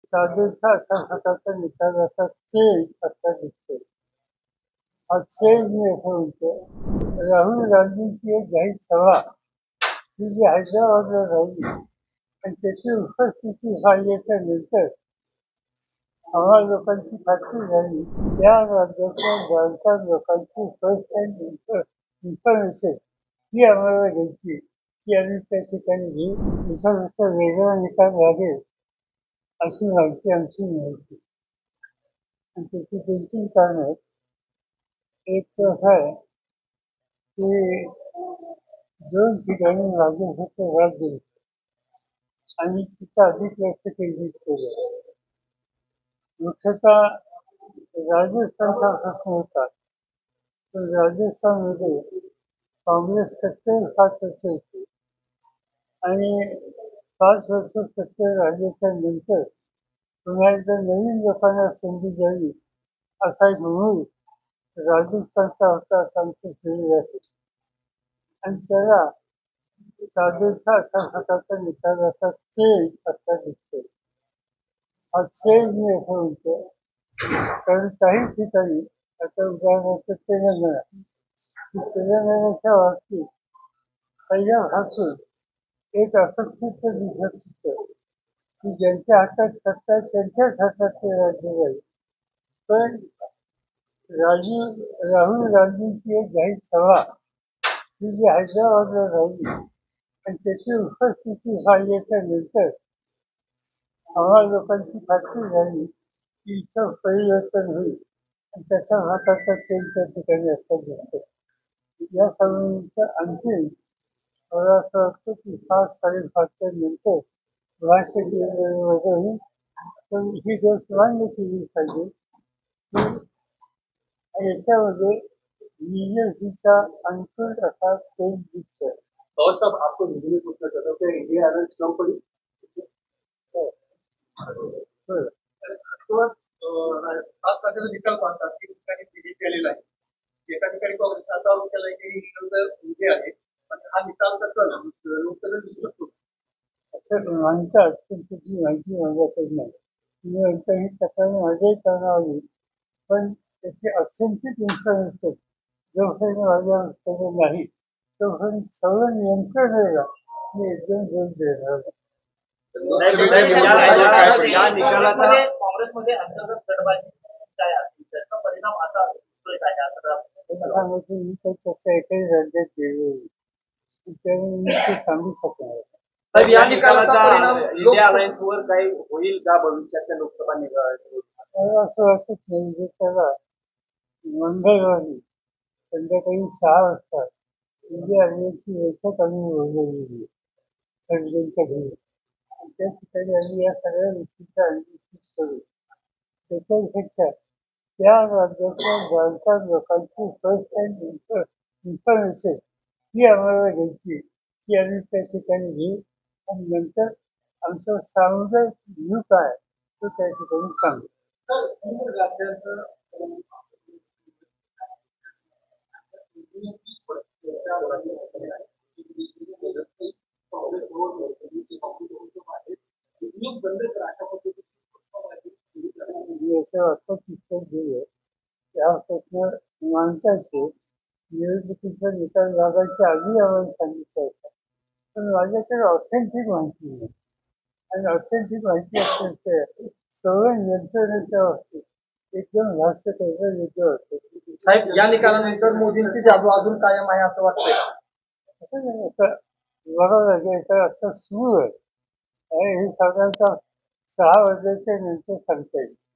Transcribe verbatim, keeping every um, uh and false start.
चांदीचा असा प्रकारचा निकाल असा चेंज असा दिसतोय. हा चेंज मी असं म्हणतो, राहुल गांधींची एक जाहीर सभा ही जी हैदराबादला झाली आणि त्याची उपस्थिती व्हायच्या नंतर आम्हा लोकांची खात्री झाली त्या राज्याच्या जाणकार लोकांची फर्स्ट हँड इन्फॉर्मेशन ही आम्हाला घ्यायची की आम्ही त्या ठिकाणी घेऊ त्याच्यापेक्षा वेगळा निकाल लागेल अशी माहिती आमची मिळाली. आणि त्याची दोन तीन कारणं आहेत. एक तर असं आहे की दोन ठिकाणी राज्याचं राज्य आणि तिथं अधिक लक्ष केंद्रित केलं. मुख्यतः राजस्थानचा प्रश्न होता तर राजस्थानमध्ये काँग्रेस सत्तेवर पाच वर्ष होती आणि पाच वर्ष सत्तेवर राहिल्याच्या नंतर पुन्हा एकदा नवीन लोकांना संधी द्यावी असा एक मूळ राजस्थानचा होता सांगतो केलेला आणि त्याला साधेचा अशा प्रकारचा निकाल असा चेंज असा दिसतो. हा चेंज मी असं म्हणतो कारण काही ठिकाणी आता उदाहरणार्थ तेलंगणा तेलंगणाच्या बाबतीत पहिल्यापासून एक अपेक्षित दिसत होतं की ज्यांच्या हातात सत्ता त्यांच्याच हातात ते राज्य जाईल. पण राजीव राहुल गांधींची एक जाहीर सभा ही जी हैदराबादला झाली आणि त्याची उपस्थिती व्हायच्या नंतर आम्हा लोकांची खात्री झाली की इथं परिवर्तन होईल आणि त्याच्या हाताचा चेंज त्या ठिकाणी असं दिसतो. या सभेनंतर आणखी मला असं वाटतं की पाच साडेपाचच्या नंतर भाष्य केलेलं होईल पण ही गोष्ट मान्य केली पाहिजे की याच्यामध्ये बीजेपीचा अनुकूल असा चेंज दिसतोय. और सब आपको हिंदी में पूछना चाहता हूँ कि इंडिया अलायंस कम पड़ी पाच तारखेचा निकाल पाहतात की ठिकाणी बीजेपी आलेला आहे एका ठिकाणी काँग्रेस असा आरोप केलाय की विजय आहे पण हा निकाल तर कल लोकसभेत दिसू शकतो. असं म्हणतात पण त्याची माहिती माझ्याकडे नाही. मी म्हणतो ही तक्रार माझ्याही करणार आली पण त्याची अत्यंतिक इन्फॉर्मेशन जोपर्यंत माझ्याकडे नाही तोपर्यंत सगळं यंत्रणेला मी एकदम जोर देणार. काँग्रेसमध्ये अंतर्गत गटबाजी काय आहे त्याचा परिणाम आता होतोय काय त्याच्यामध्ये मी काही त्याच्या एकाही राज्यात गेलो त्याच्यामुळे मी ते सांगू शकणार. या निकालाचा इंडिया अलायन्सवर काही होईल का भविष्याच्या लोकसभा निवडणुकीत? मला असं वाटत नाही जे त्याला मंगळवारी संध्याकाळी सहा वाजता इंडिया अलायन्सची बैठक आम्ही बोलवलेली सर्वांच्या घरी त्या ठिकाणी आम्ही या सगळ्या गोष्टींचा अनालिसिस करू. त्याच्यापेक्षा त्या राज्याच्या जाणकार लोकांची फर्स्ट हँड इन्फॉर्मेशन ही आम्हाला घ्यायची की आम्ही त्या ठिकाणी घेऊ आणि नंतर आमचा सामुदायिक व्ह्यू काय तो त्या ठिकाणी सांगू. असं वाटतं पुस्तक घेऊया त्या प्रश्न माणसाचे निवडणुकीचा निकाल लागायच्या आधी आम्हाला सांगितलं होतं पण माझ्याकडे ऑथेंटिक माहिती नाही आणि ऑथेंटिक माहिती असल्याचं सगळं यंत्रणेच्या बाबतीत एकदम भाष्य करणं योग्य होतं. साहेब या निकालानंतर मोदींची जादू अजून कायम आहे असं वाटतंय? असं नाही आता बरोबर याचा असं सुरू आहे आणि हे साधारणतः सहा वाजल्याच्या नंतर सांगता येईल.